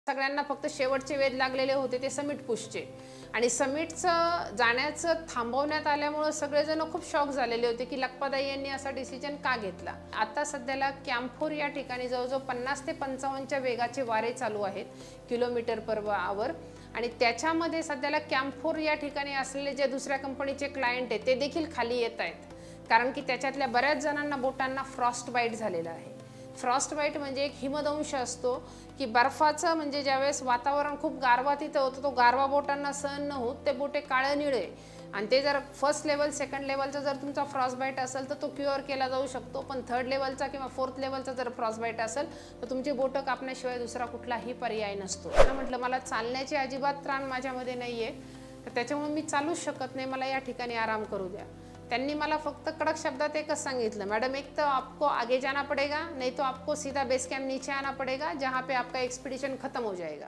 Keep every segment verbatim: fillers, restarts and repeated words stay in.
सगळ्यांना फक्त शेवटचे वेध लागलेले होते ते समिट पुशचे आणि समिटचं जाण्याचं थांबवण्यात आल्यामुळे सगळेजण खूप शॉक झालेले होते की लखपतताई यांनी असा डिसिजन का घेतला। आता सध्याला कॅम्पफोर या ठिकाणी जवळजवळ पन्नास ते पंचावन्नच्या वेगाचे वारे चालू आहेत किलोमीटर पर आवर आणि त्याच्यामध्ये सध्याला कॅम्पफोर या ठिकाणी असलेले जे दुसऱ्या कंपनीचे क्लायंट आहेत ते देखील खाली येत आहेत कारण की त्याच्यातल्या बऱ्याच जणांना बोटांना फ्रॉस्ट बाईट झालेला आहे। फ्रॉस्ट बाईट म्हणजे एक हिमदंश असतो की बर्फाचं म्हणजे ज्यावेळेस वातावरण खूप गारवा तिथं होतं तो गारवा बोटांना सहन न होत ते बोटे काळे निळे आणि ते जर फर्स्ट लेवल सेकंड लेवलचा जर तुमचा फ्रॉस्ट बाईट असेल तर तो क्युअर केला जाऊ शकतो, पण थर्ड लेवलचा किंवा फोर्थ लेवलचा जर फ्रॉस्ट बाईट असेल तर तुमची बोटं कापण्याशिवाय दुसरा कुठलाही पर्याय नसतो। म्हटलं मला चालण्याची अजिबात त्राण माझ्यामध्ये नाही आहे तर त्याच्यामुळे मी चालूच शकत नाही, मला या ठिकाणी आराम करू द्या। त्यांनी मला फक्त कडक शब्दात एकच सांगितलं, मैडम एक तो आपको आगे जाना पड़ेगा नहीं तो आपको सीधा बेस कैंप नीचे आना पड़ेगा जहाँ पे आपका एक्सपीडिशन खत्म हो जाएगा।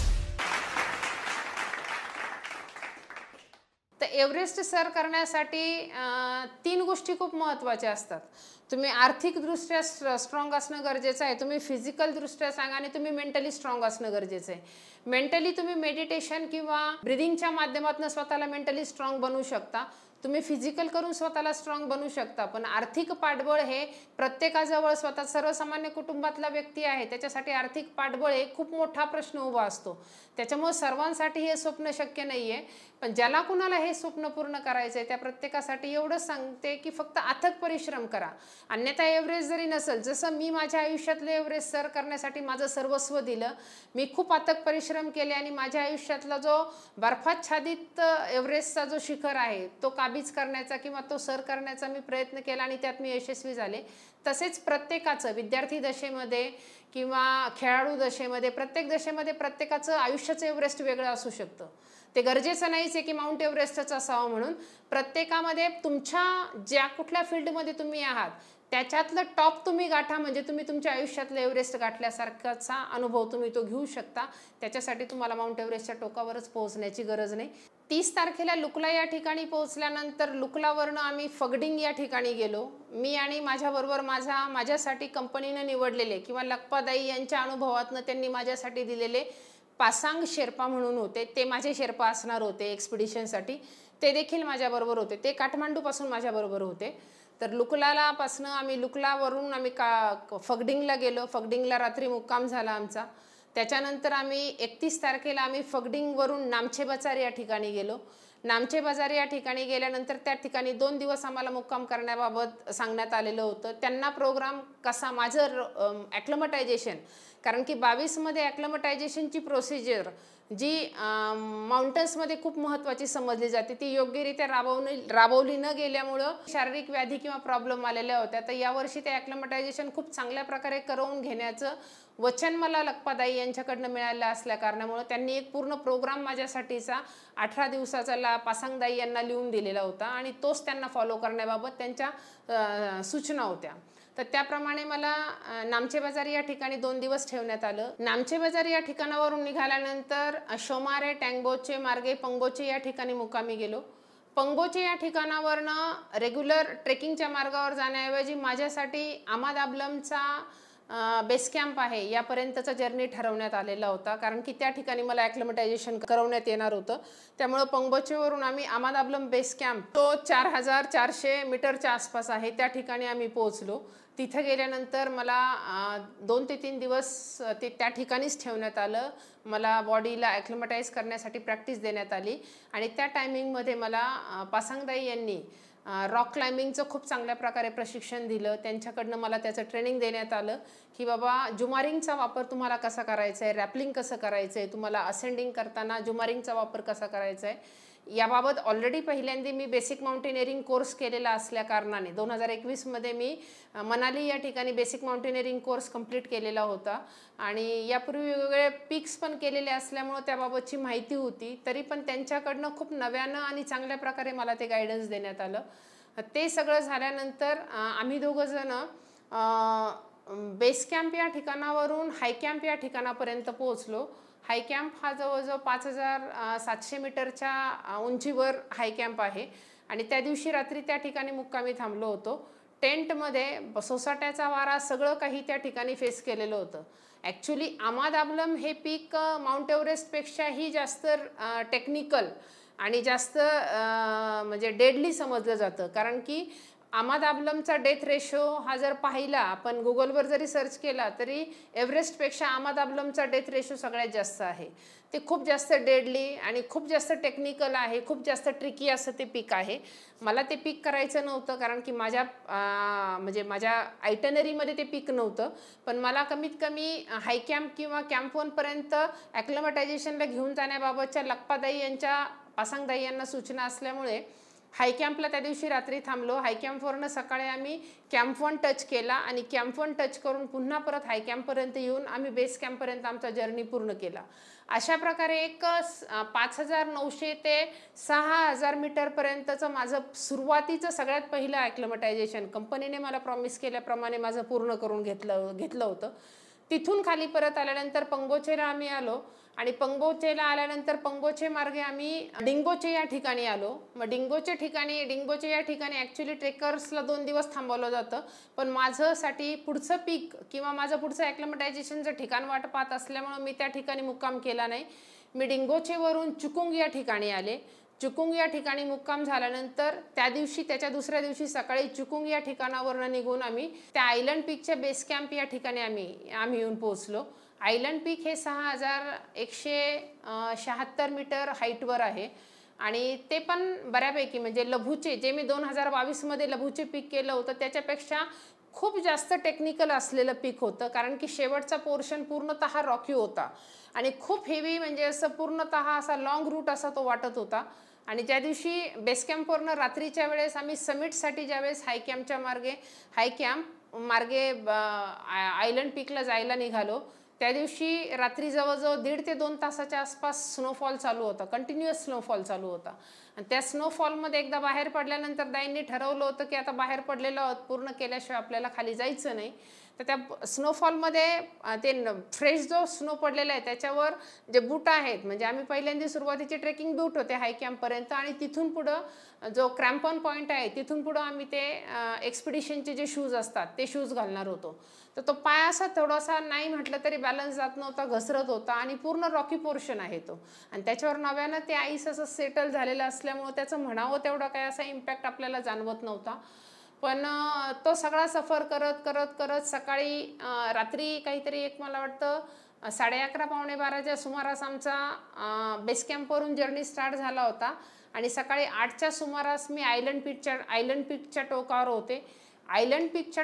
तर एव्हरेस्ट सर करण्यासाठी तीन गोष्टी खूप महत्त्वाच्या असतात। तुम्ही आर्थिकदृष्ट्या स्ट्रॉंग असणं गरजेचं आहे, तुम्ही फिजिकलदृष्ट्या सांगा आणि तुम्ही मेंटली स्ट्रॉंग असणं गरजेचं आहे। मेंटली तुम्ही मेडिटेशन किंवा ब्रीदिंगच्या माध्यमातून स्वतःला मेंटली स्ट्रॉंग बनवू शकता, तुम्ही फिजिकल करून स्वतःला स्ट्रॉंग बनवू शकता, पण आर्थिक पाठबळ हे प्रत्येकाजवळ स्वतः सर्वसामान्य कुटुंबातला व्यक्ती आहे त्याच्यासाठी आर्थिक पाठबळ हे खूप मोठा प्रश्न उभा असतो। त्याच्यामुळे सर्वांसाठी हे स्वप्न शक्य नाहीये, पण ज्याला कुणाला हे स्वप्न पूर्ण करायचंय त्या प्रत्येकासाठी एवढंच सांगते की फक्त अथक परिश्रम करा, अन्यथा एव्हरेस्ट जरी नसेल, जसं मी माझ्या आयुष्यातले एव्हरेस्ट सर करण्यासाठी माझं सर्वस्व दिलं, मी खूप अथक परिश्रम केले आणि माझ्या आयुष्यातला जो बर्फाच्छादित एव्हरेस्टचा जो शिखर आहे तो काबीज करण्याचा किंवा तो सर करण्याचा मी प्रयत्न केला आणि त्यात मी यशस्वी झाले। तसेच प्रत्येकाचं विद्यार्थी दशेमध्ये किंवा खेळाडू दशेमध्ये प्रत्येक दशेमध्ये प्रत्येकाचं आयुष्याचं एव्हरेस्ट वेगळं असू शकतं। ते गरजेचं नाहीच आहे की माउंट एव्हरेस्टच असावं म्हणून, प्रत्येकामध्ये तुमच्या ज्या कुठल्या फील्डमध्ये तुम्ही आहात त्याच्यातलं टॉप तुम्ही गाठा म्हणजे तुम्ही तुमच्या आयुष्यातलं एव्हरेस्ट गाठल्यासारखाचा अनुभव तुम्ही तो घेऊ शकता। त्याच्यासाठी तुम्हाला माउंट एव्हरेस्टच्या टोकावरच पोहोचण्याची गरज नाही। तीस तारखेला लुकला या ठिकाणी पोहोचल्यानंतर लुकलावरनं आम्ही फगडिंग या ठिकाणी गेलो। मी आणि माझ्याबरोबर माझा माझ्यासाठी कंपनीनं निवडलेले किंवा लखपतताई यांच्या अनुभवातनं त्यांनी माझ्यासाठी दिलेले पासांग शेर्पा म्हणून होते, ते माझे शेर्पा असणार होते एक्सपिडिशनसाठी, ते देखील माझ्याबरोबर होते, ते काठमांडूपासून माझ्याबरोबर होते। तर लुकलाला पासनं आम्ही लुकलावरून आम्ही का फगडिंगला गेलो, फगडिंगला रात्री मुक्काम झाला आमचा। त्याच्यानंतर आम्ही एकतीस तारखेला आम्ही फगडिंगवरून नामचे बाजार या ठिकाणी गेलो। नामचे बाजार या ठिकाणी गेल्यानंतर त्या ठिकाणी दोन दिवस आम्हाला मुक्काम करण्याबाबत सांगण्यात आलेलं होतं। त्यांना प्रोग्राम कसा माझं ॲक्लमटायझेशन, कारण की बावीसमध्ये ॲक्लमटायझेशनची प्रोसिजर जी माउंटन्समध्ये खूप महत्त्वाची समजली जाते ती योग्यरित्या राबवली राबवली न गेल्यामुळं शारीरिक व्याधी किंवा प्रॉब्लेम आलेल्या होत्या। तर यावर्षी ते ॲक्लमटायझेशन खूप चांगल्या प्रकारे करवून घेण्याचं वचन मला लखपतताई यांच्याकडनं मिळालं असल्या कारणामुळे त्यांनी एक पूर्ण प्रोग्राम माझ्यासाठीचा अठरा दिवसाचा ला पासांगताई यांना लिहून दिलेला होता आणि तोच त्यांना फॉलो करण्याबाबत त्यांच्या सूचना होत्या। तर त्याप्रमाणे मला नामचे बाजार या ठिकाणी दोन दिवस ठेवण्यात आलं। नामचे बाजार या ठिकाणावरून निघाल्यानंतर शोमारे टँगबोचे मार्गे पंगोचे या ठिकाणी मुक्कामी गेलो। पंगोचे या ठिकाणावरनं रेग्युलर ट्रेकिंगच्या मार्गावर जाण्याऐवजी माझ्यासाठी आमादाबलमचा बेस कॅम्प आहे यापर्यंतचा जर्नी ठरवण्यात आलेला होता, कारण की त्या ठिकाणी मला ॲक्लमटायझेशन करवण्यात येणार होतं। त्यामुळं पंगोचेवरून आम्ही आमादाबलम बेस कॅम्प तो चार हजार चारशे मीटरच्या आसपास आहे त्या ठिकाणी आम्ही पोहोचलो। तिथे गेल्यानंतर मला दोन ते तीन दिवस ते त्या ठिकाणीच ठेवण्यात आलं, मला बॉडीला ॲक्लमटाईज करण्यासाठी प्रॅक्टिस देण्यात आली आणि त्या टायमिंगमध्ये मला पासांगताई यांनी रॉक क्लाइम्बिंगचं खूप चांगल्या प्रकारे प्रशिक्षण दिलं। त्यांच्याकडनं मला त्याचं ट्रेनिंग देण्यात आलं की बाबा जुमारिंगचा वापर तुम्हाला कसा करायचा आहे, रॅपलिंग कसं करायचं आहे, तुम्हाला असेंडिंग करताना जुमारिंगचा वापर कसा करायचा आहे याबाबत ऑलरेडी पहिल्यांदा मी बेसिक माउंटेनिअरिंग कोर्स केलेला असल्या कारणाने दोन हजार एकवीसमध्ये मी मनाली या ठिकाणी बेसिक माउंटेनिअरिंग कोर्स कंप्लीट केलेला होता आणि यापूर्वी वेगवेगळे पिक्स पण केलेले असल्यामुळे त्याबाबतची माहिती होती, तरी पण त्यांच्याकडनं खूप नव्यानं आणि चांगल्या प्रकारे मला ते गायडन्स देण्यात आलं। ते सगळं झाल्यानंतर आम्ही दोघं जण बेस कॅम्प या ठिकाणावरून हाय कॅम्प या ठिकाणापर्यंत पोहोचलो। हाय कॅम्प हा जवळजवळ पाच हजार सातशे मीटरच्या उंचीवर हाय कॅम्प आहे आणि त्या दिवशी रात्री त्या ठिकाणी मुक्कामी थांबलो होतो। टेंटमध्ये सोसाट्याचा वारा सगळं काही त्या ठिकाणी फेस केलेलं होतं। ॲक्च्युली आमादाबलम हे पीक माउंट एव्हरेस्टपेक्षाही जास्त टेक्निकल आणि जास्त म्हणजे डेडली समजलं जातं, कारण की आमादाबलमचा डेथ रेशो हा जर पाहिला, आपण गुगलवर जरी सर्च केला तरी एव्हरेस्टपेक्षा आमादाबलमचा डेथ रेशो सगळ्यात जास्त आहे. ते खूप जास्त डेडली आणि खूप जास्त टेक्निकल आहे, खूप जास्त ट्रिकी असं ते पीक आहे. मला ते पीक करायचं नव्हतं, कारण की माझ्या म्हणजे माझ्या आयटनरीमध्ये ते पीक नव्हतं. पण मला कमीत कमी हाय कॅम्प किंवा कॅम्प वनपर्यंत ॲक्लिमटायझेशनला घेऊन जाण्याबाबतच्या लखपादाई यांच्या पासांगदाई यांना सूचना असल्यामुळे हाय कॅम्पला त्या दिवशी रात्री थांबलो. हाय कॅम्पवरनं सकाळी आम्ही कॅम्प वन टच केला आणि कॅम्प वन टच करून पुन्हा परत हाय कॅम्पपर्यंत येऊन आम्ही बेस कॅम्पपर्यंत आमचा जर्नी पूर्ण केला. अशा प्रकारे एक पाच हजार नऊशे ते सहा हजार मीटरपर्यंतचं माझं सुरुवातीचं सगळ्यात पहिलं ॲक्लिमटायझेशन कंपनीने मला प्रॉमिस केल्याप्रमाणे माझं पूर्ण करून घेतलं घेतलं होतं. तिथून खाली परत आल्यानंतर पंगोचेला आम्ही आलो आणि पंगोचेला आल्यानंतर पंगोचे मार्गे आम्ही डिंगोचे या ठिकाणी आलो. मग डिंगोच्या ठिकाणी डिंगोचे या ठिकाणी ॲक्च्युली ट्रेकर्सला दोन दिवस थांबवलं जातं, पण माझंसाठी पुढचं पीक किंवा माझं पुढचं ॲक्लिमटायझेशनचं ठिकाण वाट पाहत असल्यामुळं मी त्या ठिकाणी मुक्काम केला नाही. मी डिंगोचेवरून चुकुंग या ठिकाणी आले. चुकुंग या ठिकाणी मुक्काम झाल्यानंतर त्या दिवशी त्याच्या दुसऱ्या दिवशी सकाळी चुकुंग या ठिकाणावरून निघून आम्ही त्या आयलंड पीकच्या बेस कॅम्प या ठिकाणी आम्ही आम्ही येऊन पोहोचलो. आयलंड पीक हे सहा हजार एकशे शहात्तर मीटर हाईटवर आहे आणि ते पण बऱ्यापैकी म्हणजे लघुचे जे मी दोन हजार बावीसमध्ये लघुचे पीक केलं होतं त्याच्यापेक्षा खूप जास्त टेक्निकल असलेलं पीक होतं, कारण की शेवटचा पोर्शन पूर्णतः रॉकी होता आणि खूप हेवी म्हणजे असं पूर्णतः असा लॉंग रूट असा तो वाटत होता. आणि ज्या दिवशी बेस कॅम्पवरनं रात्रीच्या वेळेस आम्ही समिटसाठी ज्यावेळेस हाय कॅम्पच्या मार्गे हाय कॅम्प मार्गे आयलंड पीकला जायला निघालो, त्या दिवशी रात्री जवळजवळ दीड ते दोन तासाच्या आसपास स्नोफॉल चालू होता, कंटिन्युअस स्नोफॉल चालू होता. आणि त्या स्नोफॉलमध्ये एकदा बाहेर पडल्यानंतर दाईंनी ठरवलं होतं की आता बाहेर पडलेलो आहोत, पूर्ण केल्याशिवाय आपल्याला खाली जायचं नाही. तर त्या स्नोफॉलमध्ये ते फ्रेश जो स्नो पडलेला आहे त्याच्यावर जे बूट आहेत, म्हणजे आम्ही पहिल्यांदा सुरुवातीचे ट्रेकिंग बूट होते हाय कॅम्पपर्यंत आणि तिथून पुढं जो क्रॅम्पॉन पॉईंट आहे तिथून पुढं आम्ही ते एक्सपिडिशनचे जे शूज असतात ते शूज घालणार होतो. तर तो पाय असा थोडासा नाही म्हटलं तरी बॅलन्स जात नव्हता, घसरत होता आणि पूर्ण रॉकी पोर्शन आहे तो. आणि त्याच्यावर नव्यानं ते आईस असं सेटल झालेलं असल्यामुळं त्याचं म्हणावं तेवढा काय असा इम्पॅक्ट आपल्याला जाणवत नव्हता. पण तो सगळा सफर करत करत करत सकाळी रात्री काहीतरी एक मला वाटतं साडे अकरा पावणे बाराच्या सुमारास आमचा बेस कॅम्पवरून जर्नी स्टार्ट झाला होता आणि सकाळी आठच्या सुमारास मी आयलंड पीकच्या आयलंड पीकच्या टोकावर होते. आयलंड पीकच्या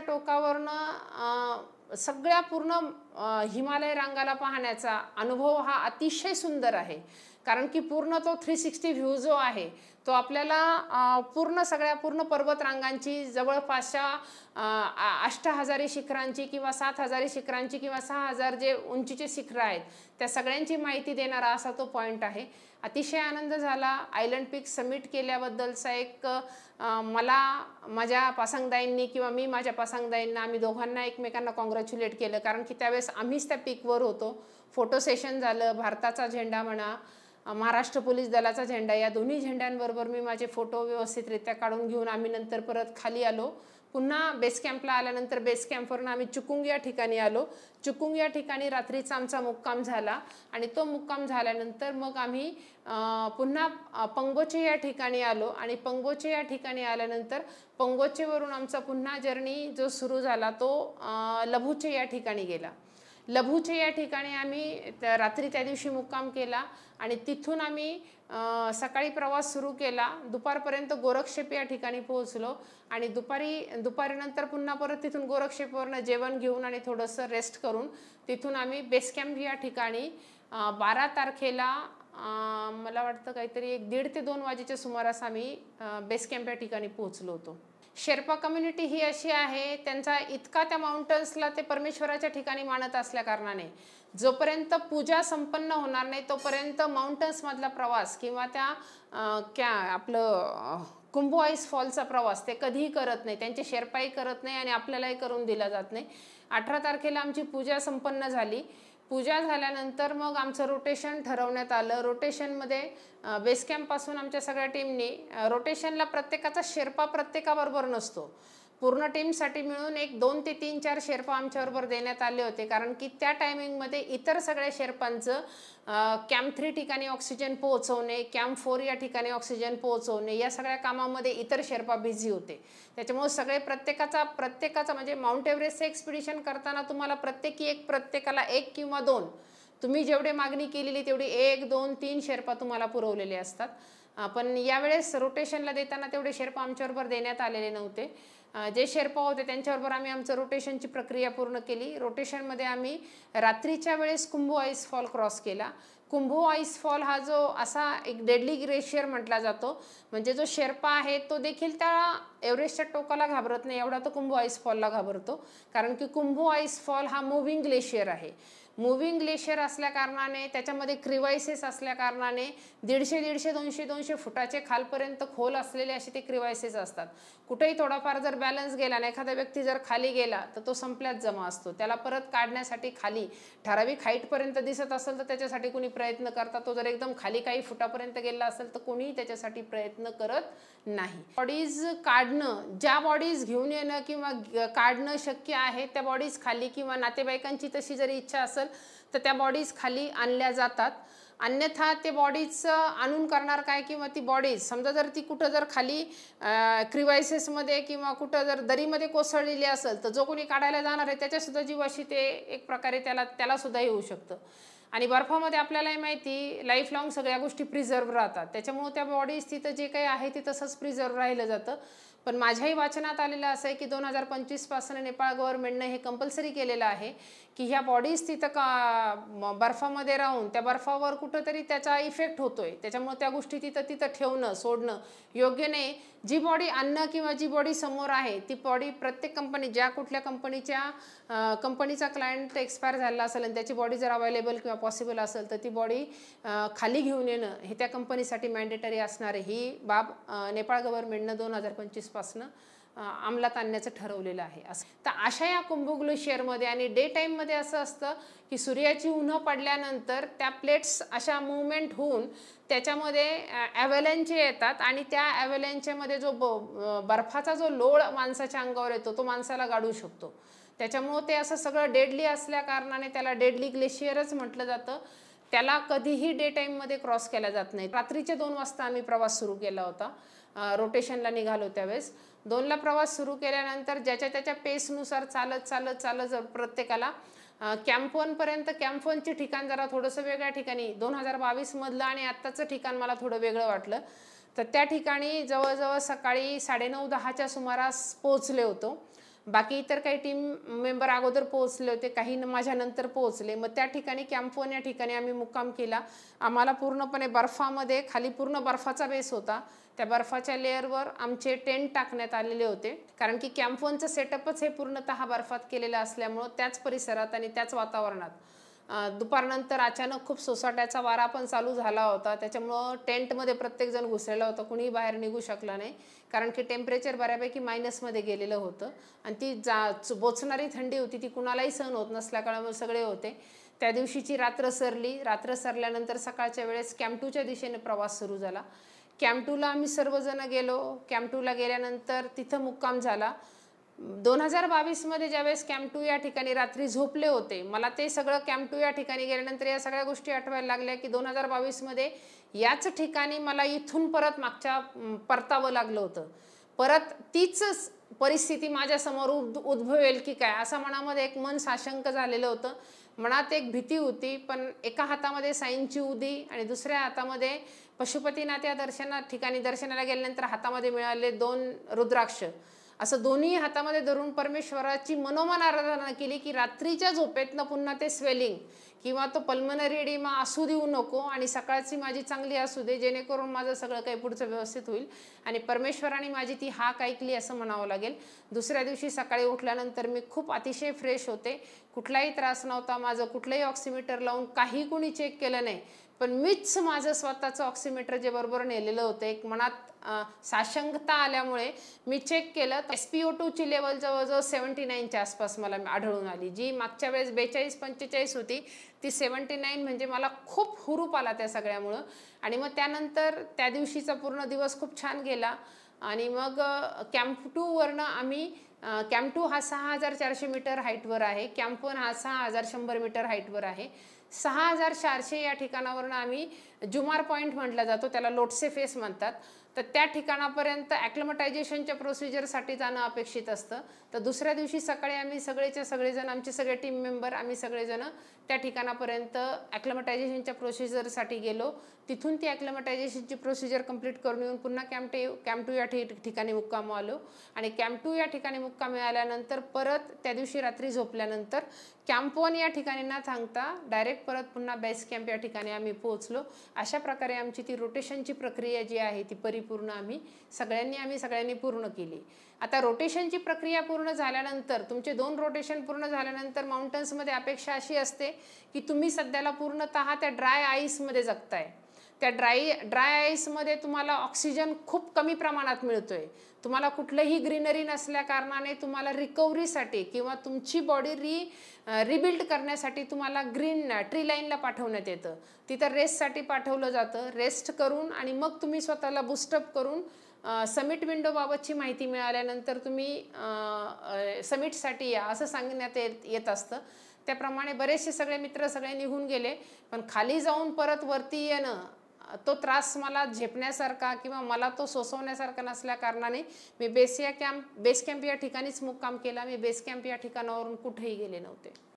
टोकावरनं सगळ्या पूर्ण हिमालय रांगाला पाहण्याचा अनुभव हा अतिशय सुंदर आहे, कारण की पूर्ण तो थ्री सिक्स्टी व्ह्यू जो आहे तो आपल्याला पूर्ण सगळ्या पूर्ण पर्वतरांगांची जवळपासच्या अष्ट हजारी शिखरांची किंवा सात हजारी शिखरांची किंवा सहा हजार जे उंचीचे शिखरं आहेत त्या सगळ्यांची माहिती देणारा असा तो पॉईंट आहे. अतिशय आनंद झाला. आयलंड पीक समिट केल्याबद्दलचा एक मला माझ्या पासांगदाईंनी किंवा मी माझ्या पासांगदाईंना आम्ही दोघांना एकमेकांना कॉंग्रॅच्युलेट केलं, कारण की त्यावेळेस आम्हीच त्या पीकवर होतो. फोटो सेशन झालं, भारताचा झेंडा म्हणा, महाराष्ट्र पोलीस दलाचा झेंडा, या दोन्ही झेंड्यांबरोबर मी माझे फोटो व्यवस्थितरित्या काढून घेऊन आम्ही नंतर परत खाली आलो. पुन्हा बेस कॅम्पला आल्यानंतर बेस कॅम्पवरून आम्ही चुकुंग या ठिकाणी आलो. चुकुंग या ठिकाणी रात्रीचा आमचा मुक्काम झाला आणि तो मुक्काम झाल्यानंतर मग आम्ही पुन्हा पंगोचे या ठिकाणी आलो आणि पंगोचे या ठिकाणी आल्यानंतर पंगोचेवरून आमचा पुन्हा जर्नी जो सुरू झाला तो लभूचे या ठिकाणी गेला. लभूचे या ठिकाणी आम्ही रात्री त्या दिवशी मुक्काम केला आणि तिथून आम्ही सकाळी प्रवास सुरू केला. दुपारपर्यंत गोरक्षेप या ठिकाणी पोहोचलो आणि दुपारी दुपारीनंतर पुन्हा परत तिथून गोरक्षेपवरनं जेवण घेऊन आणि थोडंसं रेस्ट करून तिथून आम्ही बेस कॅम्प या ठिकाणी बारा तारखेला मला वाटतं काहीतरी एक दीड ते दोन वाजेच्या सुमारास आम्ही बेस कॅम्प या ठिकाणी पोहोचलो होतो. शेर्पा कम्युनिटी ही अशी आहे, त्यांचा इतका त्या माउंटन्सला ते परमेश्वराच्या ठिकाणी मानत असल्या कारणाने जोपर्यंत पूजा संपन्न होणार नाही तोपर्यंत माउंटन्समधला प्रवास किंवा त्या क्या आपलं कुंभो आईस फॉलचा प्रवास ते कधीही करत नाही. त्यांचे शेर्पाही करत नाही आणि आपल्यालाही करून दिला जात नाही. अठरा तारखेला आमची पूजा संपन्न झाली. पूजा झाल्यानंतर मग आमचं रोटेशन ठरवण्यात आलं. रोटेशनमध्ये बेस कॅम्पपासून आमच्या सगळ्या टीमनी रोटेशनला प्रत्येकाचा शेर्पा प्रत्येकाबरोबर नसतो, पूर्ण टीमसाठी मिळून एक दोन ते तीन चार शेर्पा आमच्याबरोबर देण्यात आले होते, कारण की त्या टायमिंगमध्ये इतर सगळ्या शेर्पांचं कॅम्प थ्री ठिकाणी ऑक्सिजन पोहोचवणे, कॅम्प फोर या ठिकाणी ऑक्सिजन पोहोचवणे या सगळ्या कामामध्ये इतर शेर्पा बिझी होते. त्याच्यामुळे सगळे प्रत्येकाचा प्रत्येकाचा म्हणजे माउंट एव्हरेस्टचं एक्सपिडिशन करताना तुम्हाला प्रत्येकी एक प्रत्येकाला एक किंवा दोन तुम्ही जेवढे मागणी केलेली तेवढी एक दोन तीन शेर्पा तुम्हाला पुरवलेले असतात. पण यावेळेस रोटेशनला देताना तेवढे शेर्पा आमच्याबरोबर देण्यात आलेले नव्हते. जे शेर्पा होते त्यांच्याबरोबर आम्ही आमचं रोटेशनची प्रक्रिया पूर्ण केली. रोटेशनमध्ये आम्ही रात्रीच्या वेळेस कुंभो आईस फॉल क्रॉस केला. कुंभो आईस फॉल हा जो असा एक डेडली ग्लेशियर म्हटला जातो, म्हणजे जो शेर्पा आहे तो देखील त्या एव्हरेस्टच्या टोकाला घाबरत नाही एवढा तो कुंभो आईस फॉलला घाबरतो, कारण की कुंभो आईस फॉल हा मूव्हिंग ग्लेशियर आहे. मूव्हिंग ग्लेशियर असल्या कारणाने त्याच्यामध्ये क्रिवायसेस असल्या कारणाने दीडशे दीडशे दोनशे दोनशे फुटाचे खालपर्यंत खोल असलेले असे ते क्रिवायसेस असतात. कुठेही थोडाफार जर बॅलन्स गेला आणि एखादा व्यक्ती जर खाली गेला तर तो संपल्यात जमा असतो. त्याला परत काढण्यासाठी खाली ठराविक हाईटपर्यंत दिसत असेल तर त्याच्यासाठी कोणी प्रयत्न करतात. तो जर एकदम खाली काही फुटापर्यंत गेला असेल तर कोणीही त्याच्यासाठी प्रयत्न करत नाही. बॉडीज काढणं, ज्या बॉडीज घेऊन येणं किंवा काढणं शक्य आहे त्या बॉडीज खाली किंवा नातेवाईकांची तशी जरी इच्छा असेल तर त्या बॉडीज खाली आणल्या जातात. अन्यथा ते बॉडीज आणून करणार काय, किंवा ती बॉडीज समजा जर ती कुठं जर खाली क्रिवायसेसमध्ये किंवा कुठं जर दरीमध्ये कोसळलेली असेल तर जो कोणी काढायला जाणार आहे त्याच्यासुद्धा जीवाशी ते एक प्रकारे त्याला त्याला सुद्धा येऊ शकतं. आणि बर्फामध्ये आपल्यालाही माहिती लाईफ लॉंग सगळ्या गोष्टी प्रिझर्व्ह राहतात, त्याच्यामुळे त्या बॉडीज तिथं जे काही आहे ते तसंच प्रिझर्व्ह राहिलं जातं. पण माझ्याही वाचनात आलेलं असं आहे की दोन हजार पंचवीस पासून नेपाळ गव्हर्नमेंटने हे कंपल्सरी केलेलं आहे की ह्या बॉडीज तिथं का बर्फामध्ये राहून त्या बर्फावर कुठंतरी त्याचा इफेक्ट होतोय, त्याच्यामुळे त्या गोष्टी तिथं तिथं ठेवणं सोडणं योग्य नाही. जी बॉडी आणणं किंवा जी बॉडी समोर आहे ती बॉडी प्रत्येक कंपनी ज्या कुठल्या कंपनीच्या कंपनीचा क्लायंट एक्सपायर झाला असेल आणि त्याची बॉडी जर अवेलेबल किंवा पॉसिबल असेल तर ती बॉडी खाली घेऊन येणं हे त्या कंपनीसाठी मॅन्डेटरी असणार आहे. ही बाब नेपाळ गव्हर्नमेंटनं दोन हजार पंचवीस पासून अंमलात आणण्याचं ठरवलेलं आहे. असं तर अशा या कुंभो ग्लेशियरमध्ये आणि डे टाईममध्ये असं असतं की सूर्याची उन्हं पडल्यानंतर त्या प्लेट्स अशा मूवमेंट होऊन त्याच्यामध्ये ॲव्हलॅन्च येतात आणि त्या ॲव्हलॅन्चमध्ये जो बर्फाचा जो लोड माणसाच्या अंगावर येतो तो माणसाला गाडू शकतो. त्याच्यामुळे ते असं सगळं डेडली असल्या कारणाने त्याला डेडली ग्लेशियरच म्हटलं जातं. त्याला कधीही डे टाईममध्ये क्रॉस केला जात नाही. रात्रीचे दोन वाजता आम्ही प्रवास सुरू केला होता. रोटेशनला निघालो त्यावेळेस दोनला प्रवास सुरू केल्यानंतर ज्याच्या त्याच्या पेसनुसार चालत चालत चालत प्रत्येकाला कॅम्प वनपर्यंत कॅम्प वनचे ठिकाण जरा थोडंसं वेगळ्या ठिकाणी दोन हजार बावीसमधलं आणि आत्ताचं ठिकाण मला थोडं वेगळं वाटलं. तर त्या ठिकाणी जवळजवळ सकाळी साडेनऊ दहाच्या सुमारास पोहोचले होतो. बाकी इतर काही टीम मेंबर अगोदर पोहोचले होते, काही माझ्या नंतर पोहोचले. मग त्या ठिकाणी कॅम्प वन या ठिकाणी आम्ही मुक्काम केला. आम्हाला पूर्णपणे बर्फामध्ये खाली पूर्ण बर्फाचा बेस होता. त्या बर्फाच्या लेअरवर आमचे टेंट टाकण्यात आलेले होते, कारण की कॅम्प वनचं सेटअपच हे पूर्णतः बर्फात केलेलं असल्यामुळं त्याच परिसरात आणि त्याच वातावरणात दुपारनंतर अचानक खूप सोसाट्याचा वारा पण चालू झाला होता. त्याच्यामुळं टेंटमध्ये प्रत्येकजण घुसलेला होता, कुणीही बाहेर निघू शकला नाही, कारण की टेम्परेचर बऱ्यापैकी मायनसमध्ये गेलेलं होतं आणि ती जा बोचणारी थंडी होती ती कुणालाही सहन होत नसल्यामुळे सगळे होते. त्या दिवशीची रात्र सरली. रात्र सरल्यानंतर सकाळच्या वेळेस कॅम्प टूच्या दिशेने प्रवास सुरू झाला. कॅम्प टूला आम्ही सर्वजण गेलो. कॅम्प टूला गेल्यानंतर तिथं मुक्काम झाला. दोन हजार बावीसमध्ये ज्यावेळेस कॅम्प टू या ठिकाणी रात्री झोपले होते, मला ते सगळं कॅम्प टू या ठिकाणी गेल्यानंतर या सगळ्या गोष्टी आठवायला लागल्या की दोन हजार बावीसमध्ये याच ठिकाणी मला इथून परत मागच्या परतावं लागलं होतं. परत तीच परिस्थिती माझ्यासमोर उद उद्भवेल की काय असं मनामध्ये एक मन साशंक झालेलं होतं. मनात एक भीती होती, पण एका हातामध्ये साईंची उदी आणि दुसऱ्या हातामध्ये पशुपतीनाथ या दर्शना ठिकाणी दर्शनाला गेल्यानंतर हातामध्ये मिळाले दोन रुद्राक्ष, असं दोन्ही हातामध्ये धरून परमेश्वराची मनोमन आराधना केली की रात्रीच्या झोपेतनं पुन्हा ते स्वेलिंग किंवा तो पल्मनरी एडिमा असू देऊ नको आणि सकाळची माझी चांगली असू दे, जेणेकरून माझं सगळं काही पुढचं व्यवस्थित होईल. आणि परमेश्वराने माझी ती हाक ऐकली असं म्हणावं लागेल. दुसऱ्या दिवशी सकाळी उठल्यानंतर मी खूप अतिशय फ्रेश होते. कुठलाही त्रास नव्हता. माझं कुठलंही ऑक्सिमीटर लावून काही कोणी चेक केलं नाही, पण मीच माझं स्वतःचं ऑक्सिमीटर जे बरोबर नेलेलं होतं, एक मनात साशंकता आल्यामुळे मी चेक केलं तर एस पी ओ टूची लेवल जवळजवळ सेवन्टी नाईनच्या आसपास मला आढळून आली. जी मागच्या वेळेस बेचाळीस पंचेचाळीस होती ती सेवन्टी नाईन, म्हणजे मला खूप हुरूप आला त्या सगळ्यामुळं. आणि मग त्यानंतर त्या दिवशीचा पूर्ण दिवस खूप छान गेला. आणि मग कॅम्प टूवरनं आम्ही कॅम्प टू हा सहा हजार चारशे मीटर हाईटवर आहे, कॅम्प वन हा सहा हजार शंभर मीटर हाईटवर आहे. सहा हजार चारशे या ठिकाणावरून आम्ही जुमार पॉईंट म्हटला जातो, त्याला लोटसे फेस म्हणतात. तर त्या ठिकाणापर्यंत ॲक्लिमटायझेशनच्या प्रोसिजरसाठी जाणं अपेक्षित असतं. तर दुसऱ्या दिवशी सकाळी आम्ही सगळेच्या सगळेजण, आमचे सगळे टीम मेंबर, आम्ही सगळेजण त्या ठिकाणापर्यंत ॲक्लिमटायझेशनच्या प्रोसिजरसाठी गेलो. तिथून ती ॲक्लिमटायझेशनची प्रोसिजर कंप्लीट करून येऊन पुन्हा कॅम्प टू कॅम्प टू या ठिकाणी मुक्काम आलो. आणि कॅम्प टू या ठिकाणी मुक्कामी आल्यानंतर परत त्या दिवशी रात्री झोपल्यानंतर कॅम्प वन या ठिकाणी न थांबता डायरेक्ट परत पुन्हा बेस कॅम्प या ठिकाणी आम्ही पोहोचलो. अशा प्रकारे आमची ती रोटेशनची प्रक्रिया जी आहे ती परिपूर्ण आम्ही सगळ्यांनी आम्ही सगळ्यांनी पूर्ण केली. आता रोटेशनची प्रक्रिया पूर्ण झाल्यानंतर, तुमचे दोन रोटेशन पूर्ण झाल्यानंतर माउंटन्समध्ये अपेक्षा अशी असते की तुम्ही सध्याला पूर्णतः त्या ड्राय आईसमध्ये जगताय. त्या ड्राय ड्राय आईसमध्ये तुम्हाला ऑक्सिजन खूप कमी प्रमाणात मिळतोय. तुम्हाला कुठलंही ग्रीनरी नसल्या कारणाने तुम्हाला रिकव्हरीसाठी किंवा तुमची बॉडी री रिबिल्ड करण्यासाठी तुम्हाला ग्रीन ट्री लाईनला पाठवण्यात येतं. तिथं रेस्टसाठी पाठवलं जातं. रेस्ट करून आणि मग तुम्ही स्वतःला बूस्टअप करून समिट विंडोबाबतची माहिती मिळाल्यानंतर तुम्ही समिटसाठी या असं सांगण्यात येत येत असतं. त्याप्रमाणे बरेचसे सगळे मित्र सगळे निघून गेले, पण खाली जाऊन परत वरती येणं तो त्रास मला झेपण्यासारखा किंवा मला तो सोसवण्यासारखा नसल्या कारणाने मी बेस या कॅम्प बेस कॅम्प या ठिकाणीच मुक्काम केला. मी बेस कॅम्प या ठिकाणावरून कुठेही गेले नव्हते.